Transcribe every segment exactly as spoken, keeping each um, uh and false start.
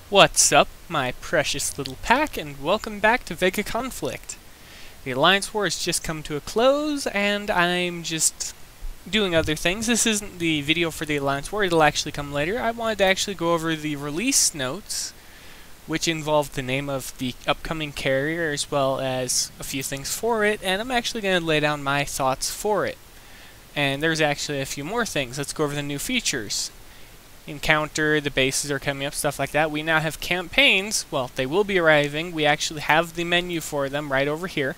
What's up, my precious little pack, and welcome back to Vega Conflict. The Alliance War has just come to a close, and I'm just doing other things. This isn't the video for the Alliance War, it'll actually come later. I wanted to actually go over the release notes, which involve the name of the upcoming carrier as well as a few things for it, and I'm actually going to lay down my thoughts for it. And there's actually a few more things. Let's go over the new features. Encounter, the bases are coming up, stuff like that. We now have campaigns. Well, they will be arriving. We actually have the menu for them right over here.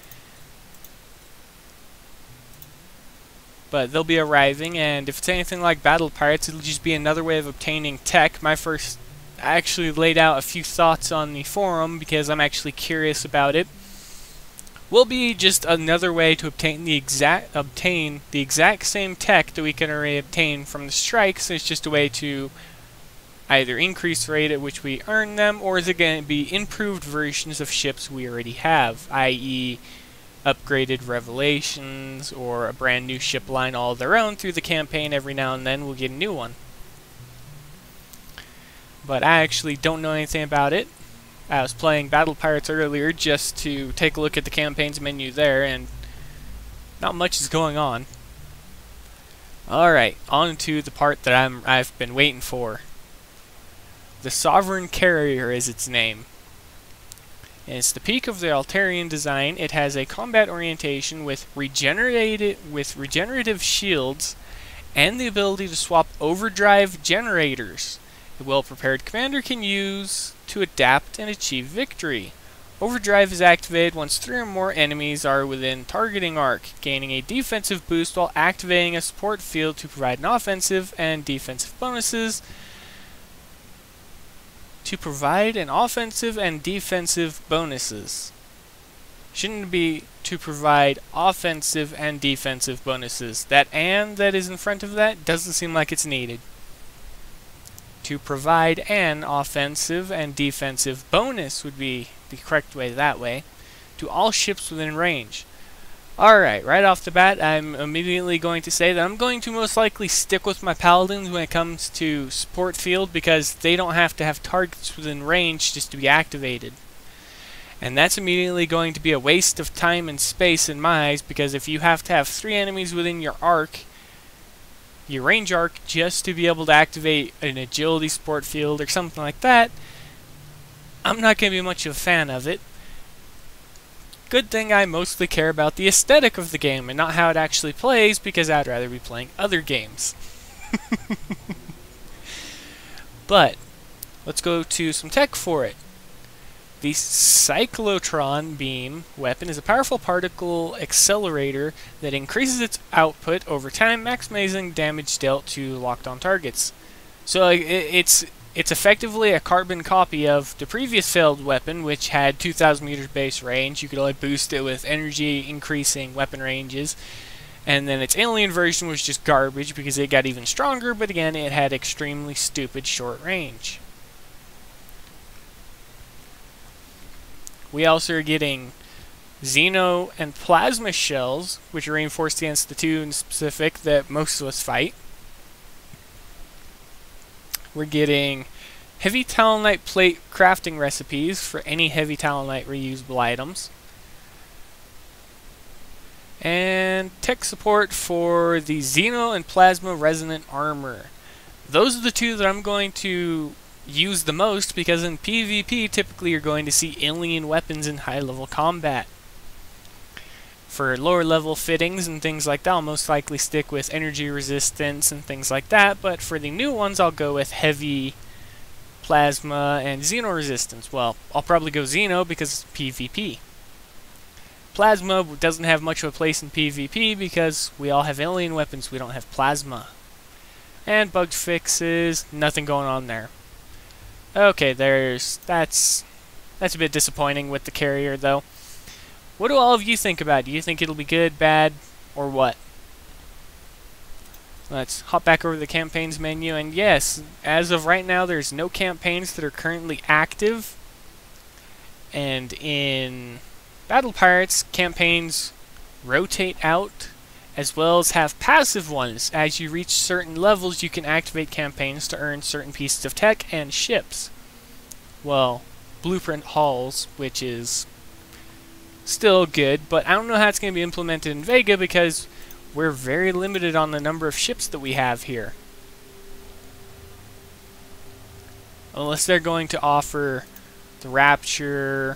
But they'll be arriving, and if it's anything like Battle Pirates, it'll just be another way of obtaining tech. My first, I actually laid out a few thoughts on the forum because I'm actually curious about it. Will be just another way to obtain the exact obtain the exact same tech that we can already obtain from the strikes. It's just a way to either increase the rate at which we earn them, or is it going to be improved versions of ships we already have, that is upgraded Revelations or a brand new ship line all their own through the campaign. Every now and then we'll get a new one. But I actually don't know anything about it. I was playing Battle Pirates earlier just to take a look at the campaigns menu there, and not much is going on. Alright, on to the part that I'm, I've been waiting for. The Sovereign Carrier is its name. And it's the peak of the Altarian design. It has a combat orientation with regenerated with regenerative shields and the ability to swap overdrive generators. A well-prepared commander can use to adapt and achieve victory. Overdrive is activated once three or more enemies are within targeting arc, gaining a defensive boost while activating a support field to provide an offensive and defensive bonuses. To provide an offensive and defensive bonuses. Shouldn't it be to provide offensive and defensive bonuses? That "and" that is in front of that doesn't seem like it's needed. To provide an offensive and defensive bonus would be the correct way that way, to all ships within range. Alright, right off the bat, I'm immediately going to say that I'm going to most likely stick with my Paladins when it comes to support field, because they don't have to have targets within range just to be activated. And that's immediately going to be a waste of time and space in my eyes, because if you have to have three enemies within your arc, your range arc, just to be able to activate an agility support field or something like that, I'm not going to be much of a fan of it. Good thing I mostly care about the aesthetic of the game and not how it actually plays, because I'd rather be playing other games. But let's go to some tech for it. The Cyclotron Beam weapon is a powerful particle accelerator that increases its output over time, maximizing damage dealt to locked-on targets. So like, it's it's effectively a carbon copy of the previous failed weapon, which had two thousand meters base range. You could only boost it with energy increasing weapon ranges. And then its alien version was just garbage because it got even stronger, but again, it had extremely stupid short range. We also are getting Xeno and Plasma shells, which are reinforced against the two in specific that most of us fight. We're getting Heavy Talonite plate crafting recipes for any Heavy Talonite reusable items. And tech support for the Xeno and Plasma resonant armor. Those are the two that I'm going to use the most, because in PvP typically you're going to see alien weapons in high level combat. For lower level fittings and things like that, I'll most likely stick with energy resistance and things like that, but for the new ones I'll go with heavy plasma and Xeno resistance. Well, I'll probably go Xeno because it's PvP. Plasma doesn't have much of a place in PvP because we all have alien weapons, we don't have plasma. And bug fixes, nothing going on there. Okay, there's that's that's a bit disappointing with the carrier, though. What do all of you think about it? Do you think it'll be good, bad, or what? Let's hop back over to the campaigns menu, and yes, as of right now, there's no campaigns that are currently active. And in Battle Pirates, campaigns rotate out, as well as have passive ones. As you reach certain levels, you can activate campaigns to earn certain pieces of tech and ships. well, blueprint hulls, which is still good, but I don't know how it's going to be implemented in Vega because we're very limited on the number of ships that we have here. Unless they're going to offer the Rapture,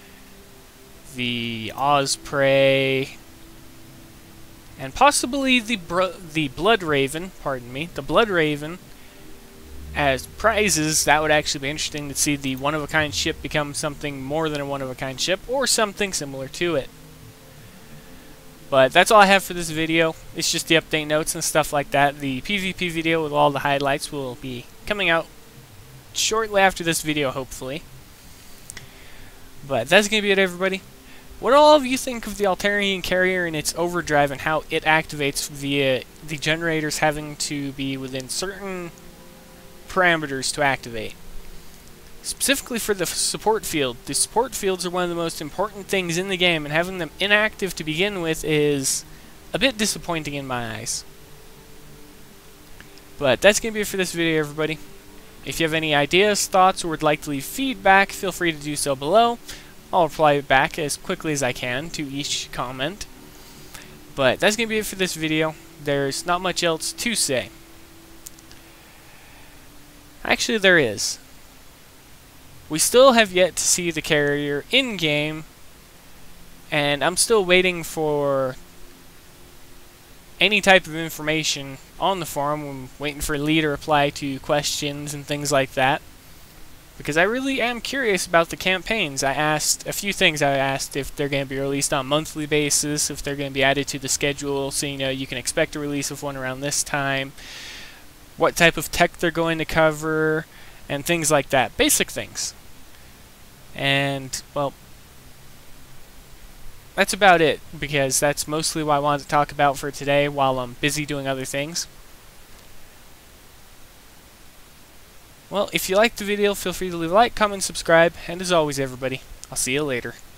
the Osprey, and possibly the Br the Blood Raven, pardon me, the Blood Raven as prizes. That would actually be interesting to see the one-of-a-kind ship become something more than a one-of-a-kind ship, or something similar to it. But that's all I have for this video. It's just the update notes and stuff like that. The PvP video with all the highlights will be coming out shortly after this video, hopefully. But that's going to be it, everybody. What do all of you think of the Altarian carrier and its overdrive and how it activates via the generators having to be within certain parameters to activate? Specifically for the support field. The support fields are one of the most important things in the game, and having them inactive to begin with is a bit disappointing in my eyes. But that's going to be it for this video, everybody. If you have any ideas, thoughts, or would like to leave feedback, feel free to do so below. I'll reply back as quickly as I can to each comment. But that's going to be it for this video. There's not much else to say. Actually, there is. We still have yet to see the carrier in-game, and I'm still waiting for any type of information on the forum. I'm waiting for Lee to reply to questions and things like that, because I really am curious about the campaigns. I asked a few things. I asked if they're going to be released on a monthly basis, if they're going to be added to the schedule, so you know you can expect a release of one around this time, what type of tech they're going to cover, and things like that. Basic things. And, well, that's about it, because that's mostly what I wanted to talk about for today while I'm busy doing other things. Well, if you liked the video, feel free to leave a like, comment, subscribe, and as always, everybody, I'll see you later.